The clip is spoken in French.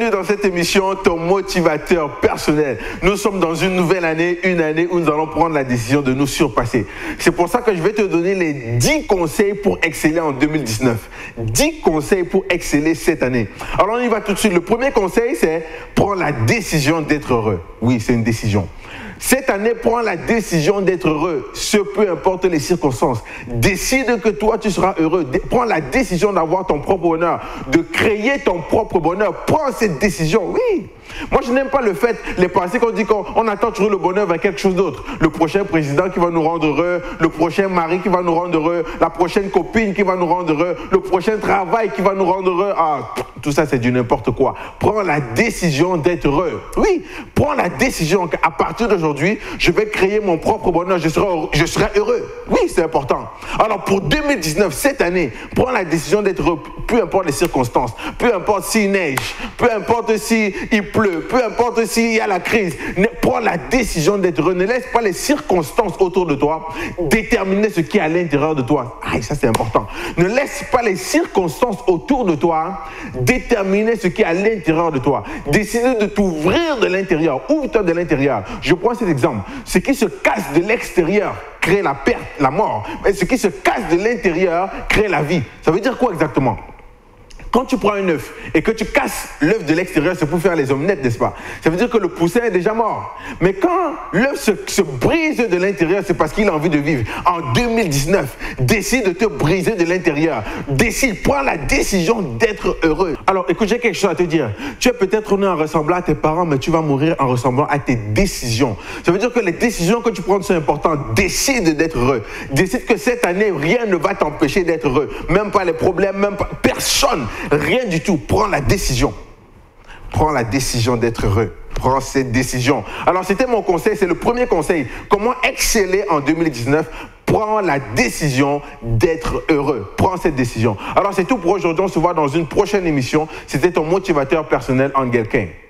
bienvenue dans cette émission, ton motivateur personnel. Nous sommes dans une nouvelle année, une année où nous allons prendre la décision de nous surpasser. C'est pour ça que je vais te donner les 10 conseils pour exceller en 2019. 10 conseils pour exceller cette année. Alors on y va tout de suite. Le premier conseil, c'est prendre la décision d'être heureux. Oui, c'est une décision. Cette année, prends la décision d'être heureux, ce peu importe les circonstances. Décide que toi, tu seras heureux. Prends la décision d'avoir ton propre bonheur, de créer ton propre bonheur. Prends cette décision, oui. Moi, je n'aime pas le fait, les pensées qu'on dit qu'on attend toujours le bonheur vers quelque chose d'autre. Le prochain président qui va nous rendre heureux, le prochain mari qui va nous rendre heureux, la prochaine copine qui va nous rendre heureux, le prochain travail qui va nous rendre heureux. Ah, tout ça, c'est du n'importe quoi. Prends la décision d'être heureux. Oui, prends la décision qu'à partir d'aujourd'hui, je vais créer mon propre bonheur, je serai heureux. Oui, c'est important. Alors, pour 2019, cette année, prends la décision d'être heureux, peu importe les circonstances, peu importe s'il neige, peu importe s'il pleut, peu importe s'il y a la crise, prends la décision d'être heureux. Ne laisse pas les circonstances autour de toi déterminer ce qui est à l'intérieur de toi. Ah, ça c'est important. Ne laisse pas les circonstances autour de toi déterminer ce qui est à l'intérieur de toi. Décide de t'ouvrir de l'intérieur. Ouvre-toi de l'intérieur. Je prends cet exemple. Ce qui se casse de l'extérieur crée la perte, la mort. Mais ce qui se casse de l'intérieur crée la vie. Ça veut dire quoi exactement? Quand tu prends un œuf et que tu casses l'œuf de l'extérieur, c'est pour faire les omelettes, n'est-ce pas? Ça veut dire que le poussin est déjà mort. Mais quand l'œuf se brise de l'intérieur, c'est parce qu'il a envie de vivre. En 2019, décide de te briser de l'intérieur. Décide, prends la décision d'être heureux. Alors, écoute, j'ai quelque chose à te dire. Tu es peut-être né en ressemblant à tes parents, mais tu vas mourir en ressemblant à tes décisions. Ça veut dire que les décisions que tu prends sont importantes. Décide d'être heureux. Décide que cette année, rien ne va t'empêcher d'être heureux. Même pas les problèmes, même pas personne. Rien du tout. Prends la décision. Prends la décision d'être heureux. Prends cette décision. Alors, c'était mon conseil. C'est le premier conseil. Comment exceller en 2019? Prends la décision d'être heureux. Prends cette décision. Alors, c'est tout pour aujourd'hui. On se voit dans une prochaine émission. C'était ton motivateur personnel, Angel King.